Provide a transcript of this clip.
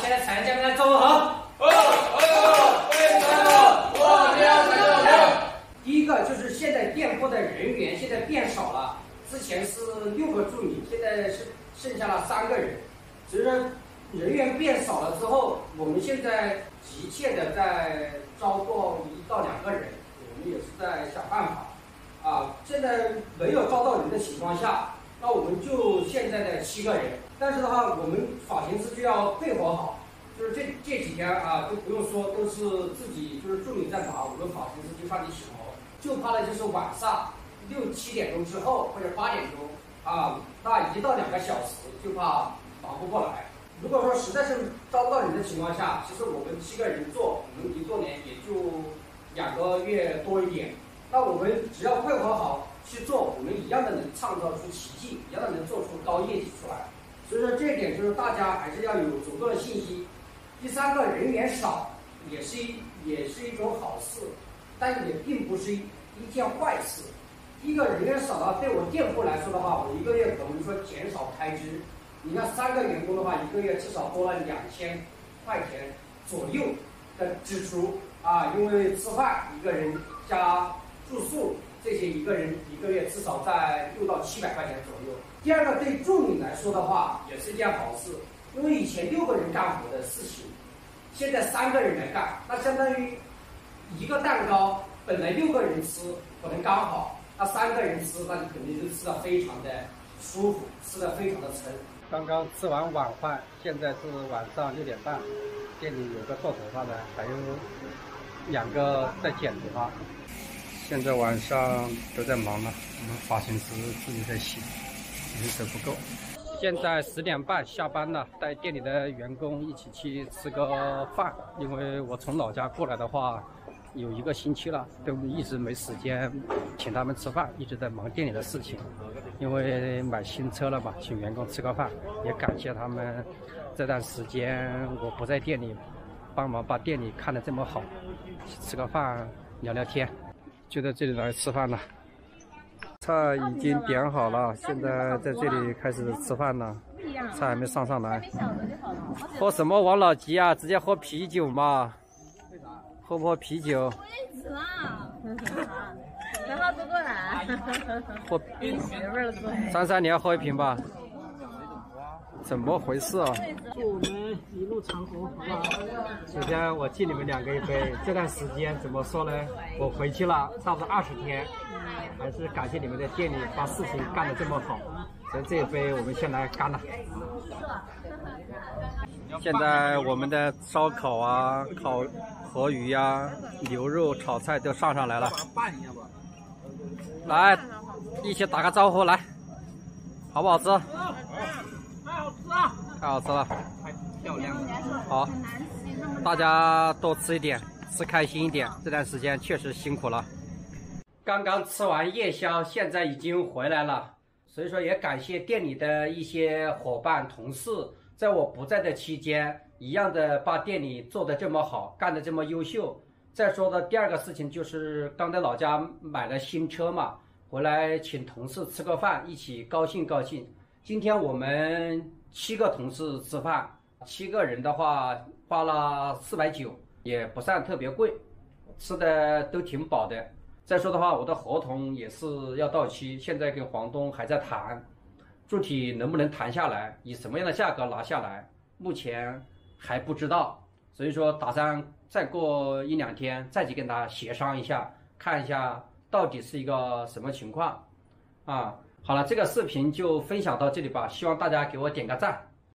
现在参加们走好。第一个就是现在店铺的人员现在变少了，之前是6个助理，现在是剩下了3个人。所以说人员变少了之后，我们现在急切的在招过1到2个人，我们也是在想办法。现在没有招到人的情况下，那我们就现在的7个人。但是的话，我们发型师就要配合好，就是这几天都不用说，都是自己就是助理在忙，我们发型师就上去洗头。就怕的就是晚上6、7点钟之后或者8点钟那1到2个小时就怕忙不过来。如果说实在是招不到人的情况下，其实我们7个人做，我们一做年也就2个月多一点。那我们只要配合好去做，我们一样的能创造出奇迹，一样的能做出高业绩出来。所以说这一点就是大家还是要有足够的信心。第3个，人员少也是一种好事，但也并不是一件坏事。第一个，人员少了，对我店铺来说的话，我1个月可能说减少开支。你看3个员工的话，1个月至少多了2000块钱左右的支出因为吃饭1个人加住宿这些1个人1个月至少在6到700块钱左右。第2个，对助理来说的话，也是一件好事，因为以前6个人干活的事情，现在3个人来干，那相当于1个蛋糕本来6个人吃可能刚好，那3个人吃，那你肯定是吃的非常的舒服，吃的非常的撑。 刚刚吃完晚饭，现在是晚上6点半，店里有个做头发的，还有2个在剪头发。现在晚上都在忙了，我们发型师自己在洗，人手不够。现在10点半下班了，带店里的员工一起去吃个饭。因为我从老家过来的话，有1个星期了，都一直没时间请他们吃饭，一直在忙店里的事情。因为买新车了嘛，请员工吃个饭，也感谢他们这段时间我不在店里，帮忙把店里看得这么好，吃个饭聊聊天，就在这里来吃饭了。菜已经点好了，现在在这里开始吃饭了，菜还没上来。喝什么王老吉啊？直接喝啤酒嘛？喝不喝啤酒？ 我也吃了，然后多来。 喝。珊珊，你要喝1瓶吧？怎么回事啊？ 祝我们一路长虹，好不好？首先我敬你们2个一杯。这段时间怎么说呢？我回去了差不多20天，还是感谢你们在店里把事情干得这么好。所以这一杯我们先来干了。 现在我们的烧烤烤河鱼牛肉炒菜都上来了。来，一起打个招呼，来，好不好吃？太好吃了，太漂亮了。好，大家多吃一点，吃开心一点。这段时间确实辛苦了。刚刚吃完夜宵，现在已经回来了，所以说也感谢店里的一些伙伴同事，在我不在的期间，一样的把店里做得这么好，干得这么优秀。再说的第2个事情就是刚在老家买了新车嘛，回来请同事吃个饭，一起高兴高兴。今天我们7个同事吃饭，7个人的话花了490，也不算特别贵，吃的都挺饱的。再说的话，我的合同也是要到期，现在跟房东还在谈，具体能不能谈下来，以什么样的价格拿下来，目前还不知道。所以说打算再过1、2天再去跟他协商一下，看一下到底是一个什么情况好了，这个视频就分享到这里吧，希望大家给我点个赞。